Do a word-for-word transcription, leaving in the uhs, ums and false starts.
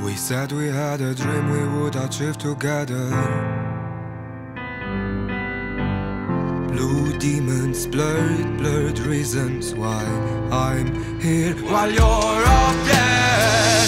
We said we had a dream we would achieve together. Blue demons, blurred, blurred reasons why I'm here while you're up there.